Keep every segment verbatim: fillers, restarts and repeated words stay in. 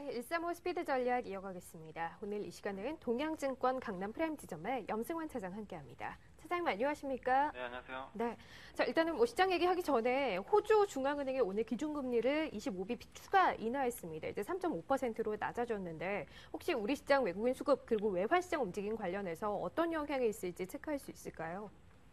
네, 일삼오 스피드 전략 이어가겠습니다. 오늘 이 시간은 동양증권 강남 프라임 지점의 염승환 차장 함께합니다. 차장님 안녕하십니까? 네, 안녕하세요. 네, 자 일단은 뭐 시장 얘기하기 전에 호주 중앙은행이 오늘 기준금리를 이십오 비피 추가 인하했습니다. 이제 삼 점 오 퍼센트로 낮아졌는데 혹시 우리 시장 외국인 수급 그리고 외환 시장 움직임 관련해서 어떤 영향이 있을지 체크할 수 있을까요?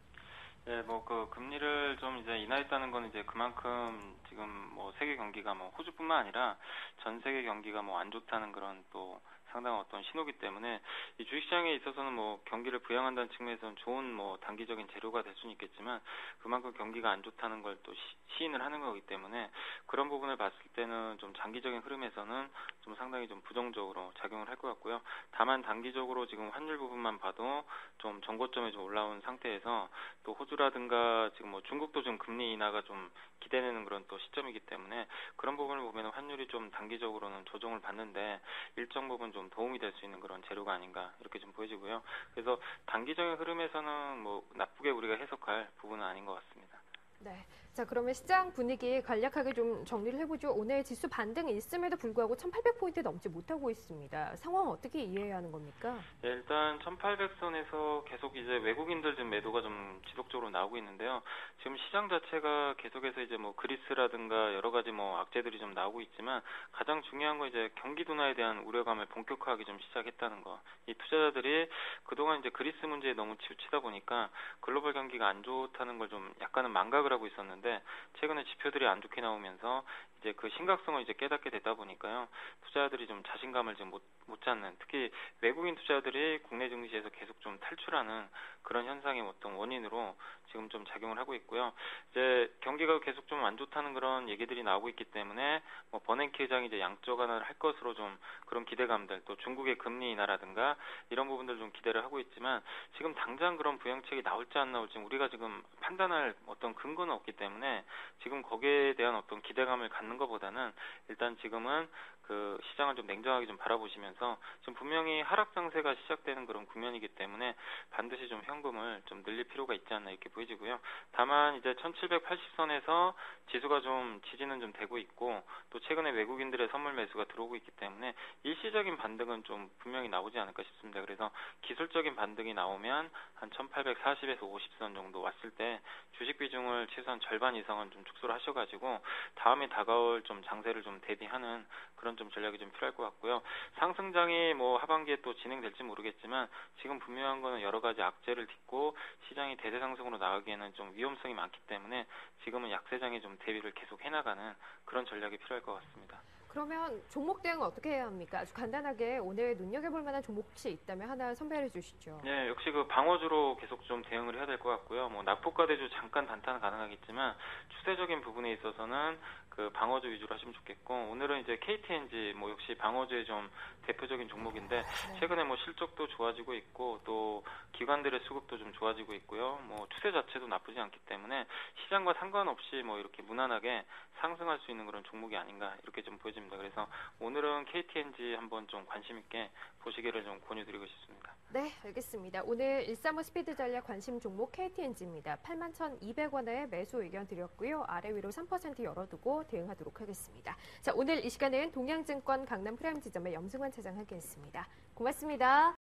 네, 뭐 그 금리를 좀 이제 인하했다는 건 이제 그만큼 지금 뭐 세계 경기가 뭐 호주뿐만 아니라 전 세계 경기가 뭐 안 좋다는 그런 또 상당한 어떤 신호기 때문에 이 주식시장에 있어서는 뭐 경기를 부양한다는 측면에서는 좋은 뭐 단기적인 재료가 될 수는 있겠지만 그만큼 경기가 안 좋다는 걸 또 시인을 하는 거기 때문에 그런 부분을 봤을 때는 좀 장기적인 흐름에서는 좀 상당히 좀 부정적으로 작용을 할 것 같고요. 다만 단기적으로 지금 환율 부분만 봐도 좀 전고점에 좀 올라온 상태에서 또 호주라든가 지금 뭐 중국도 지금 금리 인하가 좀 기대되는 그런 또 시점이기 때문에 그런 부분을 보면 환율이 좀 단기적으로는 조정을 받는데 일정 부분 좀 도움이 될 수 있는 그런 재료가 아닌가 이렇게 좀 보여지고요. 그래서 단기적인 흐름에서는 뭐 나쁘게 우리가 해석할 부분은 아닌 것 같습니다. 네. 자, 그러면 시장 분위기 간략하게 좀 정리를 해보죠. 오늘 지수 반등이 있음에도 불구하고 천팔백 포인트 넘지 못하고 있습니다. 상황 어떻게 이해해야 하는 겁니까? 네, 일단 천팔백 선에서 계속 이제 외국인들 지금 매도가 좀 지속적으로 나오고 있는데요. 지금 시장 자체가 계속해서 이제 뭐 그리스라든가 여러 가지 뭐 악재들이 좀 나오고 있지만 가장 중요한 건 이제 경기 둔화에 대한 우려감을 본격화하기 좀 시작했다는 거. 이 투자자들이 그동안 이제 그리스 문제에 너무 치우치다 보니까 글로벌 경기가 안 좋다는 걸 좀 약간은 망각을 하고 있었는데 최근에 지표들이 안 좋게 나오면서 이제 그 심각성을 이제 깨닫게 되다 보니까요. 투자자들이 좀 자신감을 좀 못, 못 찾는 특히 외국인 투자자들이 국내 증시에서 계속 좀 탈출하는 그런 현상의 어떤 원인으로 지금 좀 작용을 하고 있고요. 이제 경기가 계속 좀 안 좋다는 그런 얘기들이 나오고 있기 때문에 뭐 버냉키 의장이 이제 양적 완화를 할 것으로 좀 그런 기대감들 또 중국의 금리 인하라든가 이런 부분들 좀 기대를 하고 있지만 지금 당장 그런 부양책이 나올지 안 나올지 우리가 지금 판단할 어떤 근거는 없기 때문에 지금 거기에 대한 어떤 기대감을 갖는 것보다는 일단 지금은 그 시장을 좀 냉정하게 좀 바라보시면서 지금 분명히 하락 장세가 시작되는 그런 국면이기 때문에 반드시 좀 현금을 좀 늘릴 필요가 있지 않나 이렇게 보여지고요. 다만 이제 천칠백팔십 선에서 지수가 좀 지지는 좀 되고 있고 또 최근에 외국인들의 선물 매수가 들어오고 있기 때문에 일시적인 반등은 좀 분명히 나오지 않을까 싶습니다. 그래서 기술적인 반등이 나오면 한 천팔백사십에서 오십 선 정도 왔을 때 주식 비중을 최소한 절반 이상은 좀 축소를 하셔가지고 다음에 다가올 좀 장세를 좀 대비하는 그런 좀 전략이 좀 필요할 것 같고요. 상승장이 뭐 하반기에 또 진행될지 모르겠지만 지금 분명한 거는 여러 가지 악재를 딛고 시장이 대대 상승으로 나가기에는 좀 위험성이 많기 때문에 지금은 약세장에 좀 대비를 계속 해나가는 그런 전략이 필요할 것 같습니다. 그러면 종목 대응은 어떻게 해야 합니까? 아주 간단하게 오늘 눈여겨볼 만한 종목 혹시 있다면 하나 선별해 주시죠. 네, 역시 그 방어주로 계속 좀 대응을 해야 될 것 같고요. 뭐 낙폭과대주 잠깐 단타는 가능하겠지만 추세적인 부분에 있어서는 그 방어주 위주로 하시면 좋겠고 오늘은 이제 케이티엔지 뭐 역시 방어주의 좀 대표적인 종목인데 네. 최근에 뭐 실적도 좋아지고 있고 또 기관들의 수급도 좀 좋아지고 있고요. 뭐 추세 자체도 나쁘지 않기 때문에 시장과 상관없이 뭐 이렇게 무난하게 상승할 수 있는 그런 종목이 아닌가 이렇게 좀 보여집니다. 그래서 오늘은 케이티엔지 한번 좀 관심 있게 보시기를 좀 권유드리고 싶습니다. 네, 알겠습니다. 오늘 일삼오 스피드 전략 관심 종목 케이티엔지입니다. 팔만 천이백 원에 매수 의견 드렸고요. 아래 위로 삼 퍼센트 열어두고 대응하도록 하겠습니다. 자, 오늘 이 시간은 동양증권 강남 프라임 지점의 염승환 차장 함께했습니다. 고맙습니다.